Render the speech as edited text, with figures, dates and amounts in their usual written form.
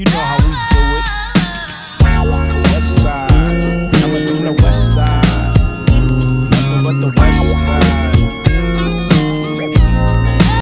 You know how we do it. West side, coming from the west side. Nothing but the west side.